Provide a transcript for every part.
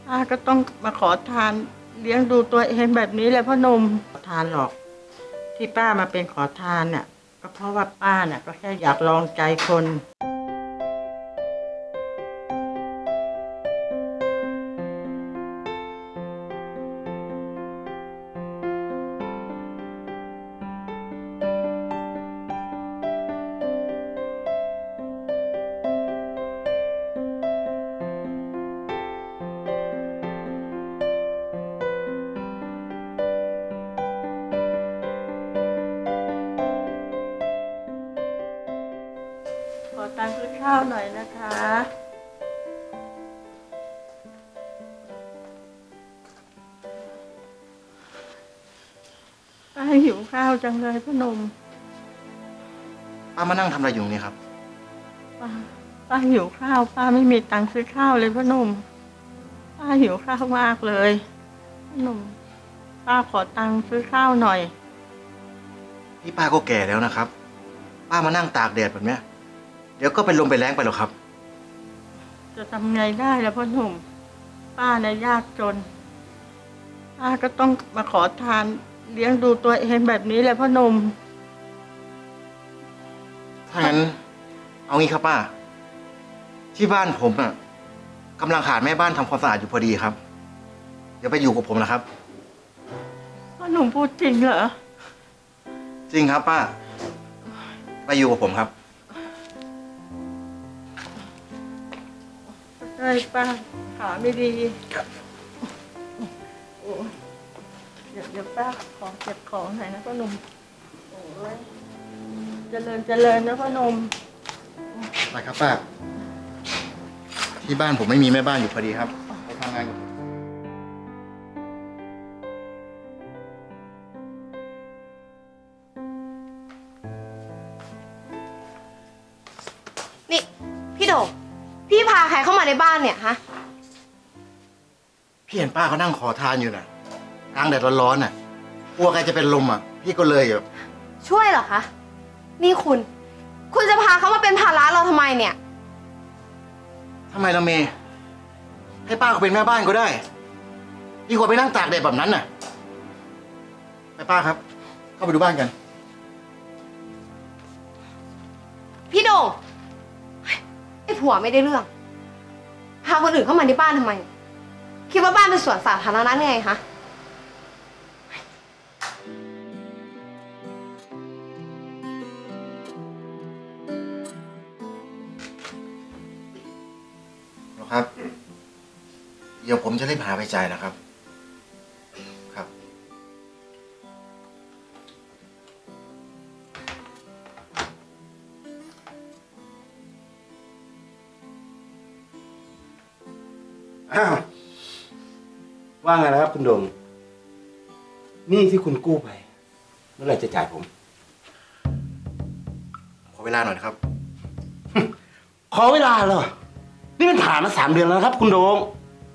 ป้าก็ต้องมาขอทานเลี้ยงดูตัวเองแบบนี้แหละพ่อหนุ่มทานหรอกที่ป้ามาเป็นขอทานเนี่ยก็เพราะว่าป้าเนี่ยก็แค่อยากลองใจคนขอตังค์ซื้อข้าวหน่อยนะคะป้าหิวข้าวจังเลยพ่อหนุ่มป้ามานั่งทำอะไรอยู่นี่ครับป้าหิวข้าวป้าไม่มีตังค์ซื้อข้าวเลยพ่อหนุ่มป้าหิวข้าวมากเลยพ่อหนุ่มป้าขอตังค์ซื้อข้าวหน่อยพี่ป้าก็แก่แล้วนะครับป้ามานั่งตากแดดแบบเนี้ยเดี๋ยวก็เป็นลมไปแล้งไปหรอกครับจะทำไงได้ล่ะพ่อหนุ่มป้าเนี่ยยากจนป้าก็ต้องมาขอทานเลี้ยงดูตัวเองแบบนี้แหละพ่อหนุ่มถ้างั้นเอางี้ครับป้าที่บ้านผมอ่ะกำลังขาดแม่บ้านทำความสะอาดอยู่พอดีครับเดี๋ยวไปอยู่กับผมนะครับพ่อหนุ่มพูดจริงเหรอจริงครับป้าไปอยู่กับผมครับใช่ป้าขาไม่ดีโอ้เดี๋ยวป้าขอเก็บของหน่อยนะพ่อหนุ่มโอ้ยเจริญนะพ่อหนุ่มไปครับป้าที่บ้านผมไม่มีแม่บ้านอยู่พอดีครับไปทำงานกับนี่พี่โด่งพี่พาใครเข้ามาในบ้านเนี่ยฮะพี่เห็นป้าเขานั่งขอทานอยู่น่ะกลางแดดร้อนๆน่ะกลัวใครจะเป็นลมอ่ะพี่ก็เลยแบบช่วยเหรอคะนี่คุณจะพาเขามาเป็นภาระเราทำไมเนี่ยทำไมล่ะเมย์ให้ป้าเขาเป็นแม่บ้านก็ได้ดีกว่าไปนั่งตากแดดแบบนั้นน่ะไปป้าครับเข้าไปดูบ้านกันพี่โด่งไอ้ผัวไม่ได้เรื่องพาคนอื่นเข้ามาในบ้านทำไมคิดว่าบ้านเป็นสวนสาธารณะไงคะครับเดี๋ยวผมจะรีบหาไปจ่ายนะครับครับอ้าวว่าไงนะครับคุณโดมนี่ที่คุณกู้ไปเมื่อไหร่จะจ่ายผมขอเวลาหน่อยครับขอเวลาเหรอนี่มันผ่านมา3 เดือนแล้วนะครับคุณโดง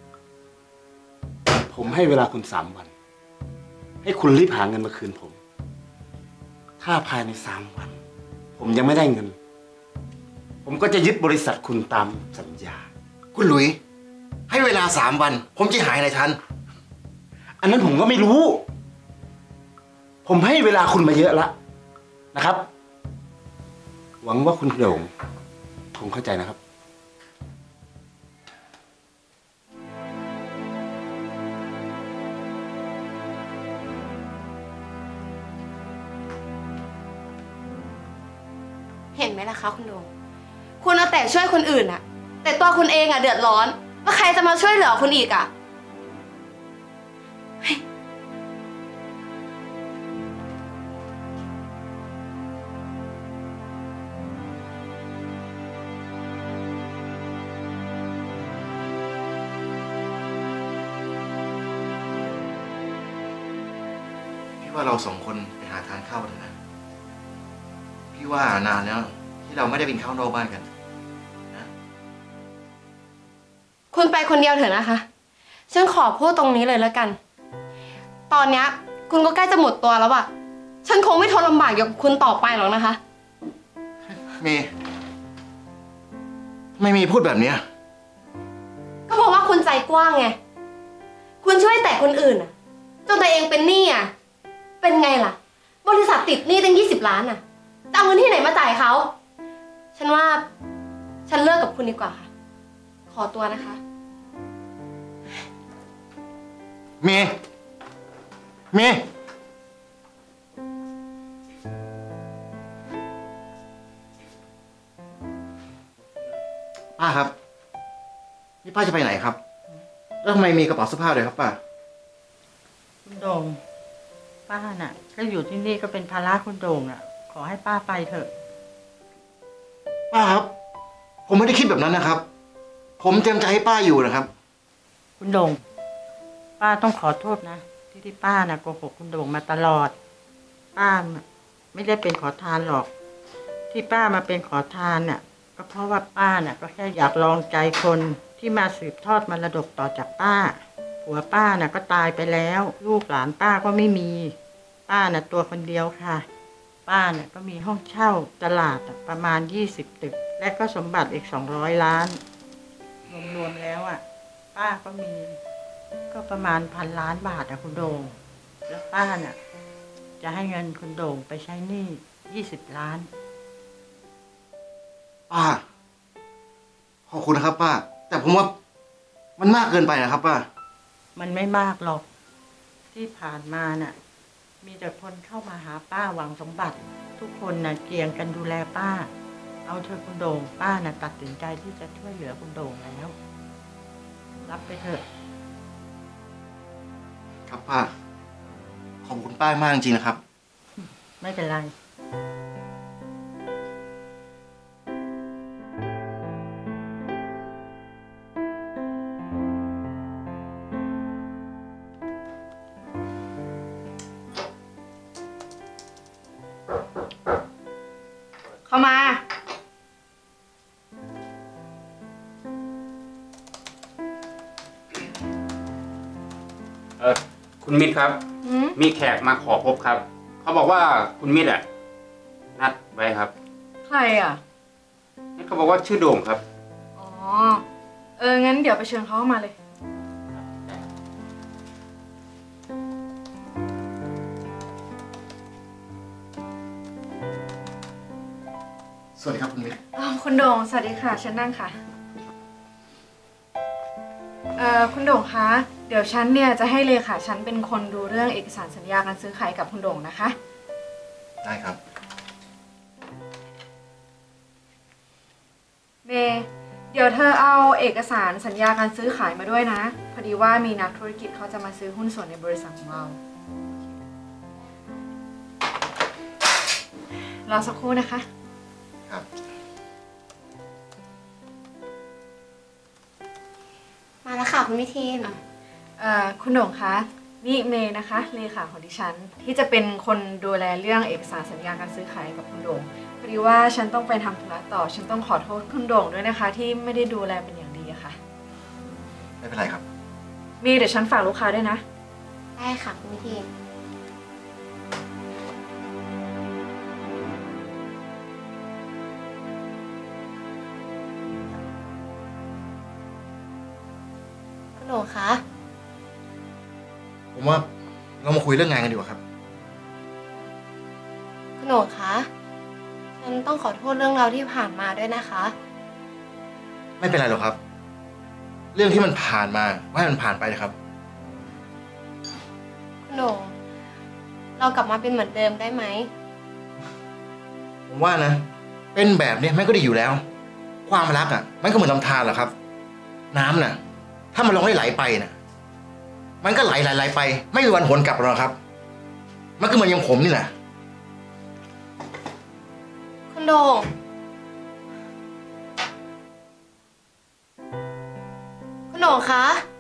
ผมให้เวลาคุณ3 วันให้คุณรีบหาเงินมาคืนผมถ้าภายใน3 วันผมยังไม่ได้เงินผมก็จะยึดบริษัทคุณตามสัญญาคุณหลุยให้เวลา3 วันผมจะหายในทันอันนั้นผมก็ไม่รู้ผมให้เวลาคุณมาเยอะแล้วนะครับหวังว่าคุณโด่งคงเข้าใจนะครับเห็นไหมล่ะคะคุณโด่งคุณเอาแต่ช่วยคนอื่นอะแต่ตัวคุณเองอะเดือดร้อนว่าใครจะมาช่วยเหลือคุณอีกอะพี่ว่าเรา2 คนไปหาทานข้าวกันนะพี่ว่านานแล้วที่เราไม่ได้กินข้าวนอกบ้านกันนะคุณไปคนเดียวเถอะนะคะฉันขอพูดตรงนี้เลยแล้วกันตอนนี้คุณก็ใกล้จะหมดตัวแล้วอะฉันคงไม่ทนลำบากอยู่กับคุณต่อไปหรอกนะคะเมย์ทำไมเมย์พูดแบบนี้ก็เพราะว่าคุณใจกว้างไงคุณช่วยแต่คนอื่นอ่ะจนตัวเองเป็นหนี้อ่ะเป็นไงล่ะ บริษัทติดหนี้ตั้ง20 ล้านอ่ะจะเอาเงินที่ไหนมาจ่ายเขาฉันว่าฉันเลิกกับคุณดีกว่าค่ะขอตัวนะคะเมย์เมย์ป้าครับ นี่ป้าจะไปไหนครับ แล้วทำไมมีกระเป๋าเสื้อผ้าด้วยครับป้าคุณโด่งป้าน่ะถ้าอยู่ที่นี่ก็เป็นภาระคุณโด่งอ่ะ ขอให้ป้าไปเถอะป้าครับ ผมไม่ได้คิดแบบนั้นนะครับ ผมเต็มใจให้ป้าอยู่นะครับคุณโด่งป้าต้องขอโทษนะที่ป้าน่ะโกหกคุณโด่งมาตลอด ป้าไม่ได้เป็นขอทานหรอก ที่ป้ามาเป็นขอทานน่ะ ก็เพราะว่าป้าน่ะก็แค่อยากลองใจคนที่มาสืบทอดมรดกต่อจากป้าผัวป้าน่ะก็ตายไปแล้ว ลูกหลานป้าก็ไม่มี ป้าน่ะตัวคนเดียวค่ะ ป้าน่ะก็มีห้องเช่าตลาดอะประมาณ20 ตึก และก็สมบัติอีก200 ล้านรวมๆแล้วอ่ะ ป้าก็มีก็ประมาณ1,000 ล้านบาทอะคุณโด่งแล้วป้าน่ะจะให้เงินคุณโด่งไปใช้หนี้20 ล้านป้า ขอบคุณนะครับ ป้า แต่ผมว่ามันมากเกินไปนะครับ ป้ามันไม่มากหรอกที่ผ่านมาน่ะ มีแต่คนเข้ามาหาป้าหวังสมบัติ ทุกคนน่ะเกี่ยงกันดูแลป้า เอาเธอะคุณโด่งป้าน่ะตัดสินใจที่จะช่วยเหลือคุณโด่งแล้ว รับไปเถอะครับป้า ขอบคุณป้ามากจริงๆนะครับไม่เป็นไรเข้ามาคุณมิตรครับ มีแขกมาขอพบครับ เขาบอกว่าคุณมิตรนัดไว้ครับใครอ่ะนี่เขาบอกว่าชื่อโด่งครับอ๋อ งั้นเดี๋ยวไปเชิญเขาเข้ามาเลยสวัสดีครับคุณมิตรคุณโด่ง สวัสดีค่ะฉันนั่งค่ะ คุณโด่งคะ เดี๋ยวฉันเนี่ยจะให้เลขาฉันเป็นคนดูเรื่องเอกสารสัญญาการซื้อขายกับคุณโด่งนะคะได้ครับเมย์เดี๋ยวเธอเอาเอกสารสัญญาการซื้อขายมาด้วยนะ พอดีว่ามีนักธุรกิจเขาจะมาซื้อหุ้นส่วนในบริษัทของเรารอสักครู่นะคะครับมาแล้วค่ะคุณพิทีนคุณโด่งคะ นี่เมย์นะคะเลขาของดิฉันที่จะเป็นคนดูแลเรื่องเอกสารสัญญาการซื้อขายกับคุณโด่งพอดีว่าฉันต้องไปทำธุระต่อฉันต้องขอโทษคุณโด่งด้วยนะคะ ที่ไม่ได้ดูแลเป็นอย่างดีอะค่ะไม่เป็นไรครับมีเดี๋ยวฉันฝากลูกค้าด้วยนะได้ค่ะคุณพิทีนคุณโด่งคะผมว่าเรามาคุยเรื่องงานกันดีกว่าครับคุณโด่งคะฉันต้องขอโทษเรื่องราวที่ผ่านมาด้วยนะคะไม่เป็นไรหรอกครับ เรื่องที่มันผ่านมาให้มันผ่านไปนะครับคุณโหน่งเรากลับมาเป็นเหมือนเดิมได้ไหมผมว่านะ เป็นแบบนี้มันก็ดีอยู่แล้ว ความรักอ่ะ มันก็เหมือนลำธารแหละครับ น้ำน่ะ ถ้ามันลองให้ไหลไปน่ะ มันก็ไหลไป ไม่มีวันหวนกลับหรอกครับ มันก็เหมือนอย่างผมนี่แหละคุณโด่งคุณโด่งคะ